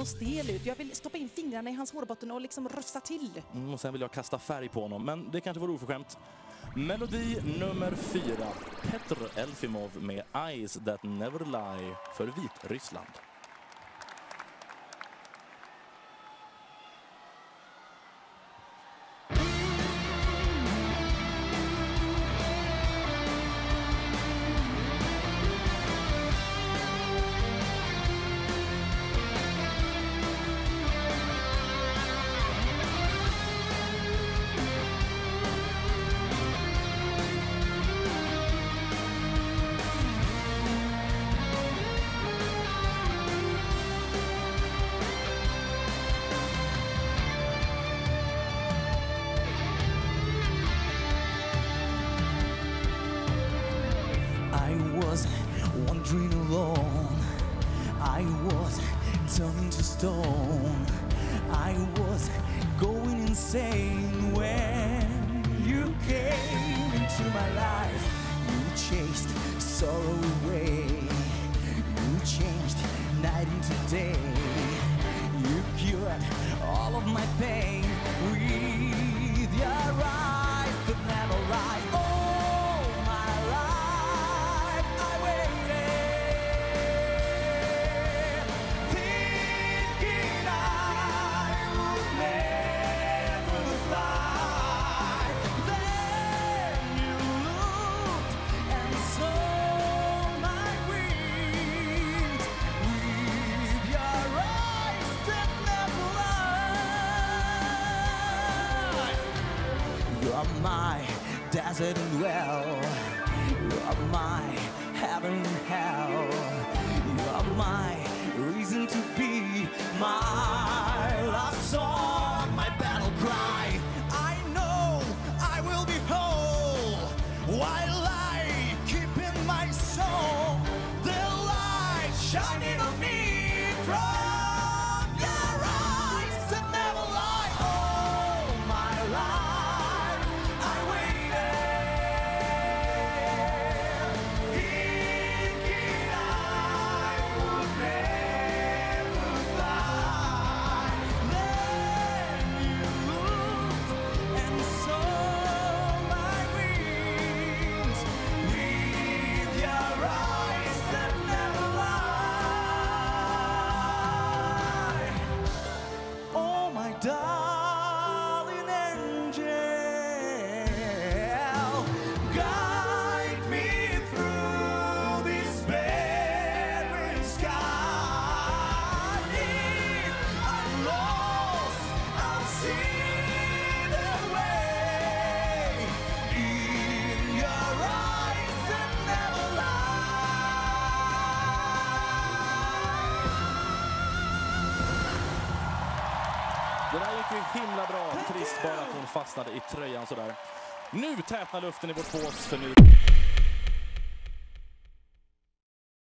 stel ut. Jag vill stoppa in fingrarna i hans hårbotten och liksom rösta till. Och sen vill jag kasta färg på honom, men det kanske var oförskämt. Melodi nummer 4. Petr Elfimov med Eyes That Never Lie för Vitryssland. Wandering alone, I was turned to stone. I was going insane when you came into my life. You chased sorrow away. You changed night into day. You cured all of my pain with your eyes that never lie. You are my desert and well. You are my heaven and hell. You are my reason to be, my love song, my battle cry. I know I will be whole while I keep in my soul the light shining on me from your eyes that never lie. Oh, my life I waited, thinking I would never fly. Then you looked and saw my wings with your eyes that never lie. Oh, my darling angel, guide me through this barren sky. If I'm lost, I'll see the way in your eyes that never Det där gick ju himla bra. Trist bara att hon fastnade i tröjan sådär. Nu tätnar luften i vårt bås för nu.